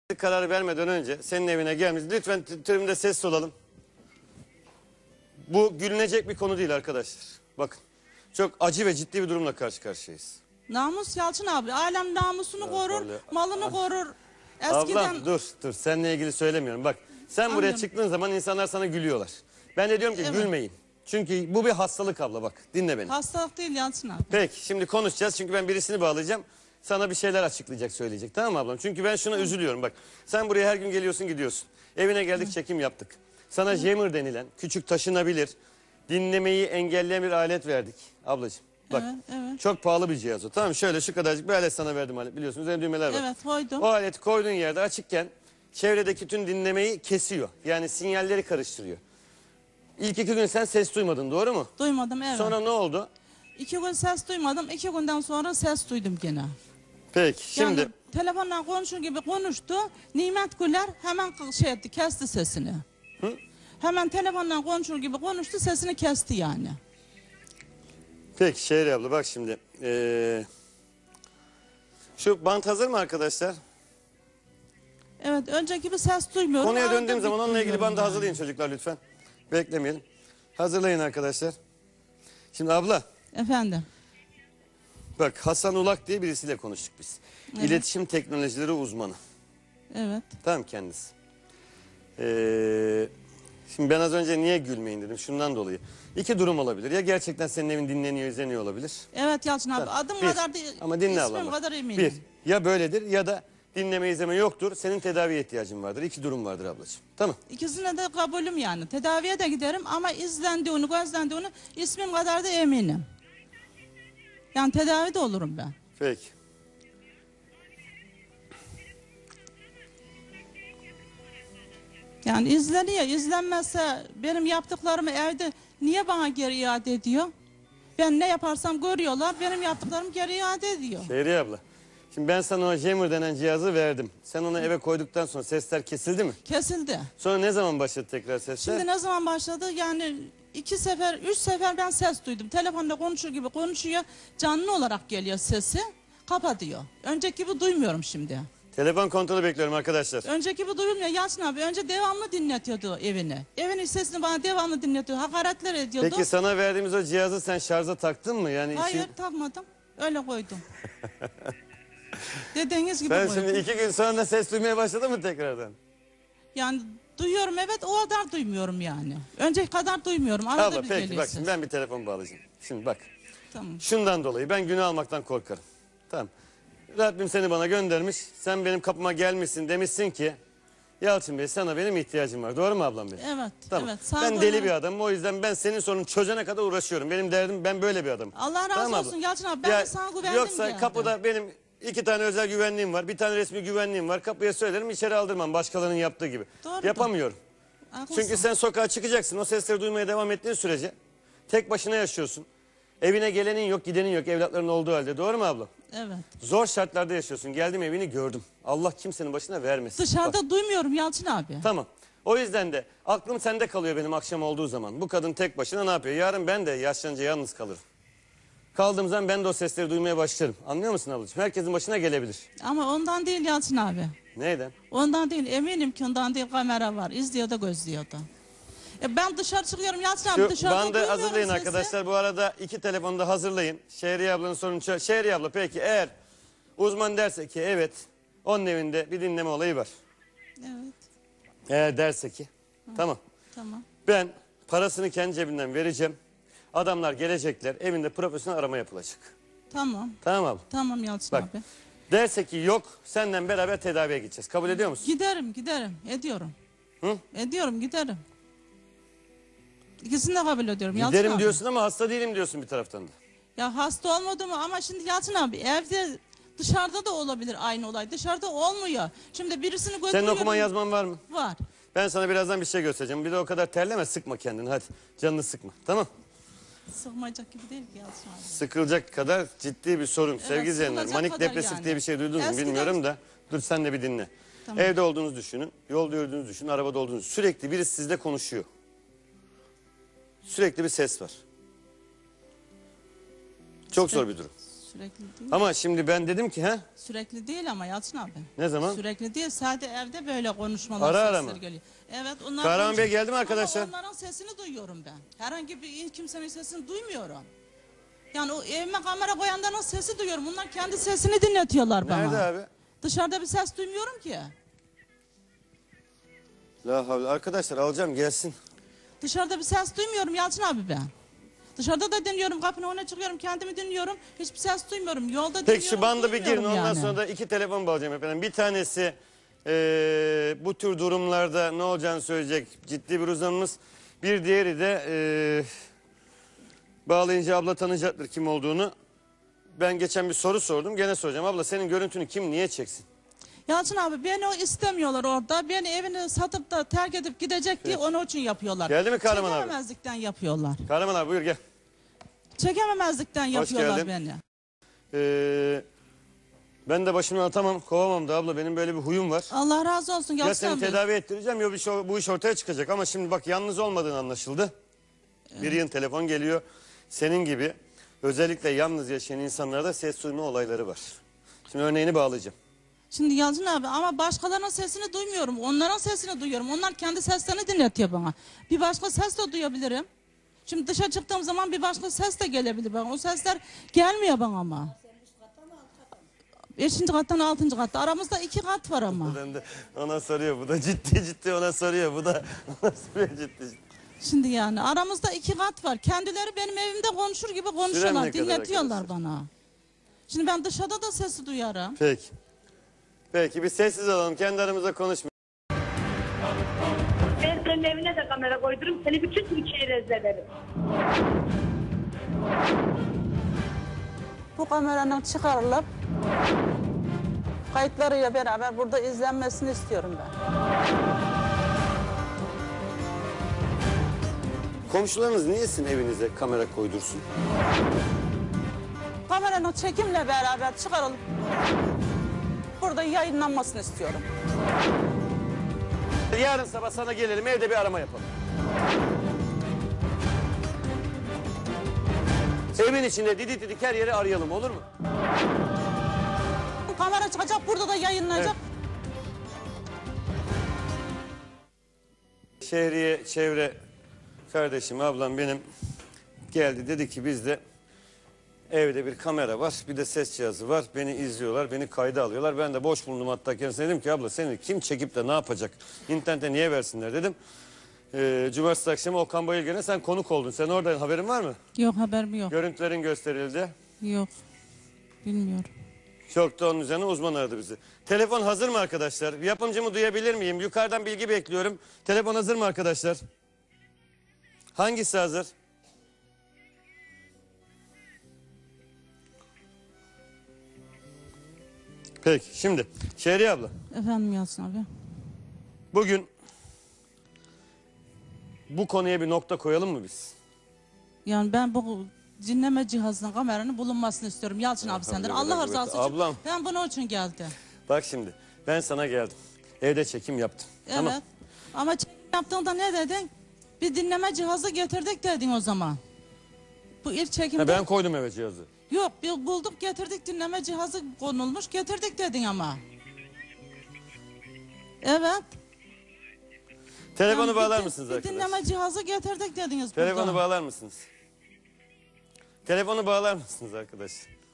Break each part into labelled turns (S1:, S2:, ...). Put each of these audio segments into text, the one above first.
S1: Kararı vermeden önce senin evine gelmiş. Lütfen tribünde sessiz olalım. Bu gülünecek bir konu değil arkadaşlar. Bakın. Çok acı ve ciddi bir durumla karşı karşıyayız.
S2: Namus Yalçın abi. Alem namusunu korur, malını korur. Eskiden...
S1: Ablam dur. Seninle ilgili söylemiyorum. Bak sen buraya çıktığın zaman insanlar sana gülüyorlar. Ben de diyorum ki gülmeyin. Çünkü bu bir hastalık abla bak. Dinle beni.
S2: Hastalık değil Yalçın abi.
S1: Peki şimdi konuşacağız. Çünkü ben birisini bağlayacağım. Sana bir şeyler açıklayacak, söyleyecek. Tamam mı ablam? Çünkü ben şuna üzülüyorum bak. Sen buraya her gün geliyorsun gidiyorsun. Evine geldik çekim yaptık. Sana jammer denilen küçük taşınabilir, dinlemeyi engelleyen bir alet verdik ablacığım. Bak çok pahalı bir cihaz o. Tamam şöyle şu kadarcık bir alet sana verdim alet biliyorsunuz. Üzerinde düğmeler var.
S2: Evet koydum.
S1: O aleti koyduğun yerde açıkken çevredeki tüm dinlemeyi kesiyor. Yani sinyalleri karıştırıyor. İlk 2 gün sen ses duymadın doğru mu?
S2: Duymadım evet.
S1: Sonra ne oldu?
S2: 2 gün ses duymadım. 2 günden sonra ses duydum gene.
S1: Peki şimdi.
S2: Yani telefonla konuşur gibi konuştu. Nimet Güler hemen şey etti, kesti sesini.
S1: Hı?
S2: Hemen telefonla konuşur gibi konuştu, sesini kesti yani.
S1: Peki Şehriye abla bak şimdi. Şu bant hazır mı arkadaşlar?
S2: Evet önceki gibi ses duymuyorum.
S1: Konuya döndüğüm zaman onunla ilgili bandı
S2: yani.
S1: hazırlayın çocuklar lütfen. Beklemeyelim. Hazırlayın arkadaşlar. Şimdi abla.
S2: Efendim.
S1: Bak Hasan Ulak diye birisiyle konuştuk biz.
S2: Evet.
S1: İletişim teknolojileri uzmanı.
S2: Evet.
S1: Tamam kendisi. Şimdi ben az önce niye gülmeyin dedim şundan dolayı. 2 durum olabilir. Ya gerçekten senin evin dinleniyor, izleniyor olabilir.
S2: Evet Yalçın abi adım kadar değil.
S1: Ama dinle
S2: ismim
S1: ablam.
S2: kadar eminim.
S1: Ya böyledir ya da dinleme izleme yoktur. Senin tedaviye ihtiyacın vardır. 2 durum vardır ablacığım. Tamam.
S2: İkisine de kabulüm yani. Tedaviye de giderim ama izlendiğini, gözlendiğini ismim kadar da eminim. Yani tedavi de olurum ben.
S1: Peki.
S2: Yani izleniyor. İzlenmezse benim yaptıklarımı evde niye bana geri iade ediyor? Ben ne yaparsam görüyorlar. Benim yaptıklarımı geri iade ediyor.
S1: Şehriye abla. Şimdi ben sana o jammer denen cihazı verdim. Sen onu eve koyduktan sonra sesler kesildi mi?
S2: Kesildi.
S1: Sonra ne zaman başladı tekrar sesler?
S2: Şimdi ne zaman başladı? Yani 2 sefer, 3 sefer ben ses duydum. Telefonda konuşur gibi konuşuyor. Canlı olarak geliyor sesi. Kapatıyor. Önceki gibi duymuyorum şimdi.
S1: Telefon kontrolü bekliyorum arkadaşlar.
S2: Önceki gibi duyulmuyor. Yalçın abi önce devamlı dinletiyordu evini. Evinin sesini bana devamlı dinletiyordu. Hakaretler ediyordu.
S1: Peki sana verdiğimiz o cihazı sen şarja taktın mı? Yani
S2: hayır takmadım. Öyle koydum. Dediğiniz gibi
S1: sen
S2: koydum.
S1: şimdi 2 gün sonra ses duymaya başladın mı tekrardan?
S2: Yani duyuyorum evet o kadar duymuyorum yani. Önceki kadar duymuyorum. Arada
S1: Abla
S2: bir
S1: peki
S2: geliyor
S1: bak
S2: ses.
S1: şimdi ben bir telefon bağlayacağım. Şimdi bak.
S2: Tamam.
S1: Şundan dolayı ben günah almaktan korkarım. Tamam. Rabbim seni bana göndermiş. Sen benim kapıma gelmişsin demişsin ki Yalçın Bey sana benim ihtiyacım var. Doğru mu ablam benim?
S2: Evet.
S1: Tamam.
S2: Evet. Sağ
S1: Ben
S2: olun.
S1: deli bir adamım. O yüzden ben senin sorununu çözene kadar uğraşıyorum. Benim derdim ben böyle bir adamım.
S2: Allah razı
S1: Tamam
S2: olsun
S1: abla?
S2: Yalçın abi. Ben
S1: Ya,
S2: de sana güvendim
S1: yoksa
S2: geldim.
S1: kapıda benim 2 tane özel güvenliğim var. Bir tane resmi güvenliğim var. Kapıya söylerim içeri aldırmam başkalarının yaptığı gibi.
S2: Doğru.
S1: Yapamıyorum.
S2: Haklısın.
S1: Çünkü sen sokağa çıkacaksın. O sesleri duymaya devam ettiğin sürece tek başına yaşıyorsun. Evine gelenin yok, gidenin yok evlatların olduğu halde. Doğru mu abla?
S2: Evet.
S1: Zor şartlarda yaşıyorsun. Geldim evini gördüm. Allah kimsenin başına vermesin.
S2: Dışarıda
S1: Bak,
S2: duymuyorum Yalçın abi.
S1: tamam. O yüzden de aklım sende kalıyor benim akşam olduğu zaman. Bu kadın tek başına ne yapıyor? Yarın ben de yaşlanınca yalnız kalırım. Kaldığım zaman ben de o sesleri duymaya başlarım. Anlıyor musun ablacığım? Herkesin başına gelebilir.
S2: Ama ondan değil Yalçın abi.
S1: Neyden?
S2: Ondan değil eminim ki ondan değil kamera var. İzliyor da gözlüyor da. Ben dışarı çıkıyorum Yalçın abi
S1: Şu
S2: dışarıda
S1: bandı
S2: duymuyorum
S1: hazırlayın
S2: sesi.
S1: arkadaşlar. Bu arada 2 telefonu da hazırlayın. Şehriye ablanın sorunu çöz. Şehriye abla peki eğer uzman derse ki evet onun evinde bir dinleme olayı var.
S2: Evet.
S1: Eğer derse ki tamam.
S2: Tamam.
S1: Ben parasını kendi cebimden vereceğim. Adamlar gelecekler. Evinde profesyonel arama yapılacak.
S2: Tamam.
S1: Tamam abi.
S2: Tamam Yalçın
S1: Bak.
S2: abi.
S1: Derse ki yok senden beraber tedaviye gideceğiz. Kabul ediyor musun?
S2: Giderim. Ediyorum.
S1: Hı?
S2: Ediyorum giderim. İkisini de kabul ediyorum Yalçın
S1: Giderim
S2: abi.
S1: diyorsun ama hasta değilim diyorsun bir taraftan da.
S2: Ya hasta olmadım ama şimdi Yalçın abi evde dışarıda da olabilir aynı olay. Dışarıda olmuyor. Şimdi birisini götürüyorum.
S1: Senin okuman yazman var mı?
S2: Var.
S1: Ben sana birazdan bir şey göstereceğim. Bir de o kadar terleme sıkma kendini hadi. Canını sıkma tamam.
S2: Sıkmayacak gibi değil ki Yalçın abi.
S1: Sıkılacak kadar ciddi bir sorun sevgili izleyenler.
S2: sıkılacak
S1: Manik
S2: kadar
S1: depresif
S2: yani.
S1: diye bir şey duydunuz mu
S2: Eskiden-
S1: bilmiyorum da. Dur sen de bir dinle.
S2: Tamam.
S1: Evde olduğunuzu düşünün. Yolda yürüdüğünüzü düşünün. Arabada olduğunuzu. Sürekli birisi sizle konuşuyor. Sürekli bir ses var. Çok zor bir durum.
S2: Sürekli değil.
S1: Ama şimdi ben dedim ki ha
S2: Sürekli değil ama Yalçın abi.
S1: ne zaman?
S2: Sürekli değil. Sadece evde böyle konuşmalar
S1: Ara ara
S2: sesleri
S1: mı?
S2: geliyor. Evet onlar
S1: Kahraman Bey
S2: konuşuyor.
S1: geldi mi arkadaşlar?
S2: Ama onların sesini duyuyorum ben. Herhangi bir kimsenin sesini duymuyorum. Yani o evime kamera koyandan o sesi duyuyorum. Bunlar kendi sesini dinletiyorlar bana.
S1: Nerede abi?
S2: Dışarıda bir ses duymuyorum ki.
S1: La havle. Arkadaşlar alacağım gelsin.
S2: Dışarıda bir ses duymuyorum Yalçın abi ben. Dışarıda da dinliyorum, kapının önüne çıkıyorum, kendimi dinliyorum. Hiçbir ses duymuyorum. Yolda dinliyorum.
S1: Peki şu bandı bir girin
S2: duymuyorum
S1: ondan
S2: yani.
S1: sonra da 2 telefon bağlayacağım efendim. Bir tanesi bu tür durumlarda ne olacağını söyleyecek ciddi bir uzmanımız. Bir diğeri de bağlayınca abla tanıyacaktır kim olduğunu. Ben geçen bir soru sordum gene soracağım. Abla senin görüntünü kim niye çeksin?
S2: Yalçın abi beni o istemiyorlar orada. Beni evini satıp da terk edip gidecek diye onun için yapıyorlar.
S1: Geldi mi Kahraman abi?
S2: Çekememezlikten yapıyorlar.
S1: Kahraman abi buyur gel.
S2: Çekememezlikten yapıyorlar
S1: geldin.
S2: beni.
S1: Ben de başımdan atamam kovamam da abla benim böyle bir huyum var.
S2: Allah razı olsun
S1: Ya
S2: Yalçın
S1: seni
S2: abi.
S1: tedavi ettireceğim ya bu iş ortaya çıkacak. Ama şimdi bak yalnız olmadığın anlaşıldı. Bir yığın telefon geliyor. Senin gibi özellikle yalnız yaşayan insanlarda ses duyma olayları var. Şimdi örneğini bağlayacağım.
S2: Şimdi Yalçın abi ama başkalarının sesini duymuyorum. Onların sesini duyuyorum. Onlar kendi seslerini dinletiyor bana. Bir başka ses de duyabilirim. Şimdi dışa çıktığım zaman bir başka ses de gelebilir bana. O sesler gelmiyor bana ama. 5. kattan 6. katta. Aramızda 2 kat var ama.
S1: Ben de ona soruyor. Bu da ciddi ciddi ona soruyor. Bu da ona soruyor ciddi.
S2: Şimdi yani aramızda 2 kat var. Kendileri benim evimde konuşur gibi
S1: Süren
S2: konuşuyorlar.
S1: ne kadar
S2: Dinletiyorlar
S1: arkadaşlar?
S2: bana. Şimdi ben dışarıda da sesi duyarım.
S1: Peki. Peki bir sessiz olalım. Kendi aramızda konuşmayalım.
S3: Ben senin evine de kamera koydururum. Seni bütün Türkiye'ye rezil ederim.
S2: Bu kameranın çıkarılıp kayıtlarıyla beraber burada izlenmesini istiyorum ben.
S1: Komşularınız niye sizin evinize kamera koydursun?
S2: Kameranın çekimle beraber çıkarılıp burada yayınlanmasını istiyorum.
S1: Yarın sabah sana gelelim evde bir arama yapalım. Evin içinde didik didik her yeri arayalım olur mu?
S2: Kamera çıkacak burada da yayınlanacak.
S1: Şehriye çevre kardeşim ablam benim geldi dedi ki bizde evde bir kamera var bir de ses cihazı var beni izliyorlar beni kayda alıyorlar ben de boş bulundum hatta kendisine dedim ki abla seni kim çekip de ne yapacak internete niye versinler dedim. Cumartesi akşamı Okan Bayülgen'e sen konuk oldun sen oradan haberin var mı?
S2: Yok haberim yok.
S1: Görüntülerin gösterildi.
S2: Yok. Bilmiyorum.
S1: Çok da onun üzerine uzman aradı bizi. Telefon hazır mı arkadaşlar? Yapımcımı duyabilir miyim? Yukarıdan bilgi bekliyorum. Telefon hazır mı arkadaşlar? Hangisi hazır? Peki şimdi Şehriye abla
S2: Efendim Yalçın abi.
S1: bugün bu konuya bir nokta koyalım mı biz?
S2: Yani ben bu dinleme cihazının kameranın bulunmasını istiyorum Yalçın abi senden. Allah rızası için.
S1: Ablam.
S2: Ben bunun için geldim.
S1: Bak şimdi ben sana geldim. Evde çekim yaptım.
S2: Evet.
S1: Tamam.
S2: Ama çekim yaptığında ne dedin? Bir dinleme cihazı getirdik dedin o zaman. Bu ilk çekimde...
S1: Ha, ben koydum eve cihazı.
S2: Yok bir bulduk getirdik dinleme cihazı konulmuş getirdik dedin ama. Evet.
S1: Telefonu
S2: Yani
S1: bağlar
S2: bir-
S1: mısınız
S2: bir
S1: arkadaşlar?
S2: dinleme cihazı getirdik dediniz
S1: Telefonu
S2: burada.
S1: bağlar mısınız? Telefonu bağlar mısınız arkadaş?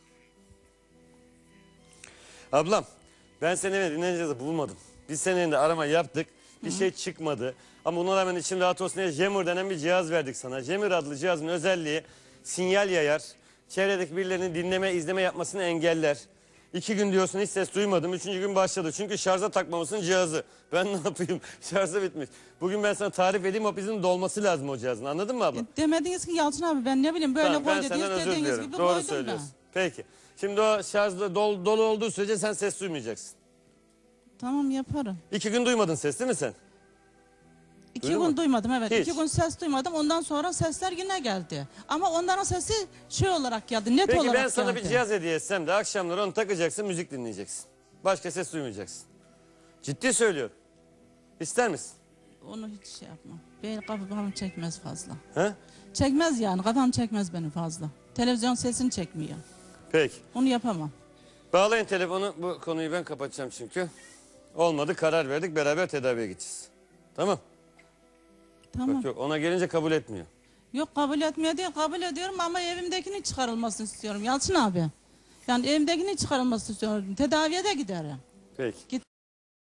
S1: Ablam ben senin evine dinleyici cihazı bulmadım. Biz senin evinde arama yaptık. Bir şey çıkmadı. Ama buna rağmen için rahat olsun diye Jammer denen bir cihaz verdik sana. Jammer adlı cihazın özelliği sinyal yayar. Çevredeki birilerinin dinleme, izleme yapmasını engeller. 2 gün diyorsun hiç ses duymadım. 3. gün başladı. Çünkü şarja takmamışsın cihazı. Ben ne yapayım? Şarjı bitmiş. Bugün ben sana tarif edeyim o bizim dolması lazım o cihazın. Anladın mı abla?
S2: Demediniz ki Yalçın abi ben ne bileyim böyle
S1: Tamam,
S2: koy
S1: ben
S2: dediniz
S1: senden özür
S2: dediğiniz
S1: diliyorum.
S2: gibi
S1: Doğru
S2: koydum
S1: söylüyorsun.
S2: ben.
S1: Peki. Şimdi o şarjda dolu olduğu sürece sen ses duymayacaksın.
S2: Tamam yaparım.
S1: 2 gün duymadın ses değil mi sen?
S2: 2
S1: Duydun
S2: gün
S1: mu?
S2: duymadım evet.
S1: Hiç.
S2: 2 gün ses duymadım. Ondan sonra sesler yine geldi. Ama onların sesi şey olarak geldi. Net
S1: Peki
S2: olarak
S1: ben sana
S2: geldi.
S1: bir cihaz hediye etsem de akşamları onu takacaksın müzik dinleyeceksin. Başka ses duymayacaksın. Ciddi söylüyorum. İster misin?
S2: Onu hiç şey yapmam. Benim kafam çekmez fazla.
S1: He?
S2: Çekmez yani. Kafam çekmez beni fazla. Televizyon sesini çekmiyor.
S1: Peki.
S2: Onu yapamam.
S1: Bağlayın telefonu. Bu konuyu ben kapatacağım çünkü. Olmadı, karar verdik, beraber tedaviye gideceğiz. Tamam.
S2: Tamam.
S1: Yok ona gelince kabul etmiyor.
S2: Yok kabul etmiyor değil, kabul ediyorum ama evimdekinin çıkarılmasını istiyorum Yalçın abi. Yani evimdekinin çıkarılmasını istiyorum. Tedaviye de giderim.
S1: Peki.
S2: Git.